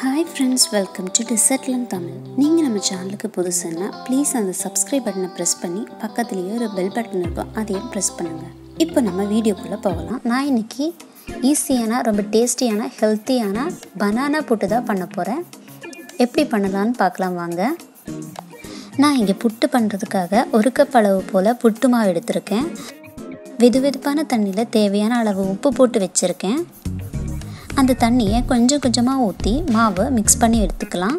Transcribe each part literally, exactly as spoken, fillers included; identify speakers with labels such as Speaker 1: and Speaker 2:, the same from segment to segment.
Speaker 1: Hi friends, welcome to Desertland Tamil. நீங்கள் நம்ம சேனலுக்கு புதுசுன்னா ப்ளீஸ் அந்த சப்ஸ்கிரைப் பட்டனை ப்ரெஸ் பண்ணி பக்கத்துலேயே ஒரு பெல் பட்டன் இருக்கும், அதையும் ப்ரெஸ் பண்ணுங்கள். இப்போ நம்ம வீடியோக்குள்ளே போகலாம். நான் இன்றைக்கி ஈஸியான ரொம்ப டேஸ்டியான ஹெல்த்தியான பனானா புட்டு தான் பண்ண போகிறேன். எப்படி பண்ணலான்னு பார்க்கலாம் வாங்க. நான் இங்கே புட்டு பண்ணுறதுக்காக ஒரு கப் அளவு போல் புட்டு மாவு எடுத்திருக்கேன். வெது வெதுப்பான தண்ணியில் தேவையான அளவு உப்பு போட்டு வச்சுருக்கேன். அந்த தண்ணியை கொஞ்சம் கொஞ்சமாக ஊற்றி மாவை மிக்ஸ் பண்ணி எடுத்துக்கலாம்.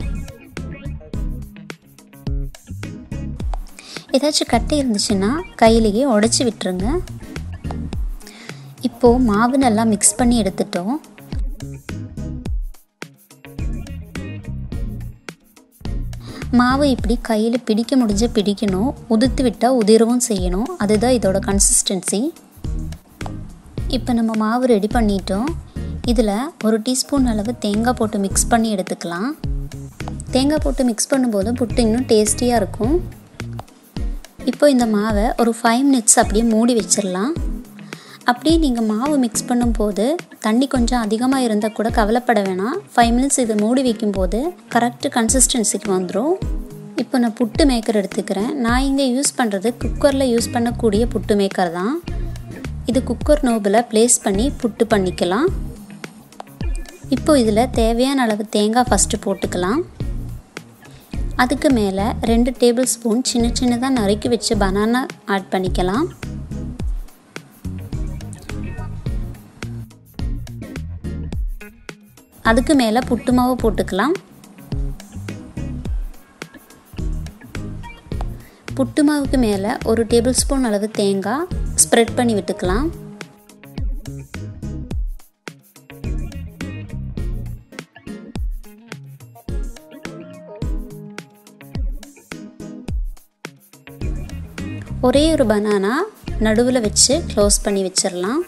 Speaker 1: ஏதாச்சும் கட்டி இருந்துச்சுன்னா கையிலேயே உடச்சி விட்டுருங்க. இப்போது மாவு நல்லா மிக்ஸ் பண்ணி எடுத்துட்டோம். மாவு இப்படி கையில் பிடிக்க முடிஞ்ச பிடிக்கணும், உதிர்த்து விட்டால் உதிரவும் செய்யணும். அதுதான் இதோட கன்சிஸ்டன்சி. இப்போ நம்ம மாவு ரெடி பண்ணிட்டோம். இதில் ஒரு டீஸ்பூன் அளவு தேங்காய் போட்டு மிக்ஸ் பண்ணி எடுத்துக்கலாம். தேங்காய் போட்டு மிக்ஸ் பண்ணும்போது புட்டு இன்னும் டேஸ்டியாக இருக்கும். இப்போ இந்த மாவை ஒரு ஃபைவ் மினிட்ஸ் அப்படியே மூடி வச்சிடலாம். அப்படியே நீங்கள் மாவு மிக்ஸ் பண்ணும்போது தண்ணி கொஞ்சம் அதிகமாக இருந்தால் கூட கவலைப்பட வேணாம். ஃபைவ் மினிட்ஸ் இதை மூடி வைக்கும்போது கரெக்டு கன்சிஸ்டன்சிக்கு வந்துடும். இப்போ நான் புட்டு மேக்கர் எடுத்துக்கிறேன். நான் இங்கே யூஸ் பண்ணுறது குக்கரில் யூஸ் பண்ணக்கூடிய புட்டு மேக்கர் தான். இது குக்கர் நோபில் ப்ளேஸ் பண்ணி புட்டு பண்ணிக்கலாம். இப்போ இதில் தேவையான அளவு தேங்காய் ஃபஸ்ட்டு போட்டுக்கலாம். அதுக்கு மேலே ரெண்டு டேபிள் ஸ்பூன் சின்ன சின்னதாக நறுக்கி வச்சு பனானா ஆட் பண்ணிக்கலாம். அதுக்கு மேலே புட்டு மாவு போட்டுக்கலாம். புட்டு மாவுக்கு மேலே ஒரு டேபிள் ஸ்பூன் அளவு தேங்காய் ஸ்ப்ரெட் பண்ணி விட்டுக்கலாம். ஒரே ஒரு பனானா நடுவில் வச்சு க்ளோஸ் பண்ணி வச்சிடலாம்.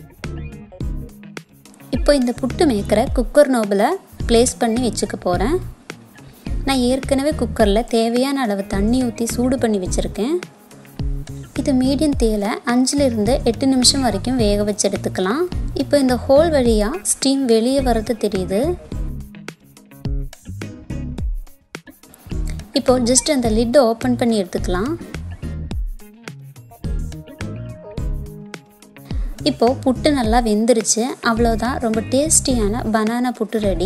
Speaker 1: இப்போ இந்த புட்டு மேக்கரை குக்கர் நோபில் ப்ளேஸ் பண்ணி வச்சுக்க போகிறேன். நான் ஏற்கனவே குக்கரில் தேவையான அளவு தண்ணி ஊற்றி சூடு பண்ணி வச்சுருக்கேன். இது மீடியம் தீயில் அஞ்சுலேருந்து எட்டு நிமிஷம் வரைக்கும் வேக வச்சு எடுத்துக்கலாம். இப்போ இந்த ஹோல் வழியாக ஸ்டீம் வெளியே வர்றது தெரியுது. இப்போது ஜஸ்ட் அந்த லிட்டை ஓப்பன் பண்ணி எடுத்துக்கலாம். இப்போது புட்டு நல்லா வெந்துருச்சு. அவ்வளோதான், ரொம்ப டேஸ்டியான பனானா புட்டு ரெடி.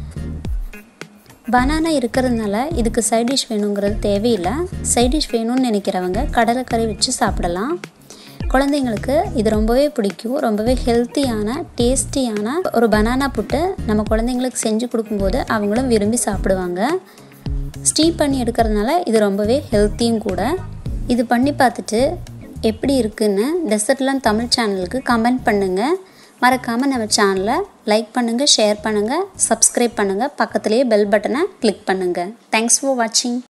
Speaker 1: பனானா இருக்கிறதுனால இதுக்கு சைட் டிஷ் வேணுங்கிறது தேவையில்லை. சைட் டிஷ் வேணும்னு நினைக்கிறவங்க கடலைக்கறி வச்சு சாப்பிடலாம். குழந்தைங்களுக்கு இது ரொம்பவே பிடிக்கும். ரொம்பவே ஹெல்த்தியான டேஸ்டியான ஒரு பனானா புட்டு நம்ம குழந்தைங்களுக்கு செஞ்சு கொடுக்கும்போது அவங்களும் விரும்பி சாப்பிடுவாங்க. ஸ்டீம் பண்ணி எடுக்கிறதுனால இது ரொம்பவே ஹெல்த்தியும் கூட. இது பண்ணி பார்த்துட்டு எப்படி இருக்குன்னு டெசர்ட்லாம் தமிழ் சேனலுக்கு கமெண்ட் பண்ணுங்கள். மறக்காமல் நம்ம சேனலை லைக் பண்ணுங்கள், ஷேர் பண்ணுங்கள், சப்ஸ்கிரைப் பண்ணுங்கள். பக்கத்துலேயே பெல் பட்டனை கிளிக் பண்ணுங்கள். தேங்க்ஸ் ஃபார் வாட்சிங்.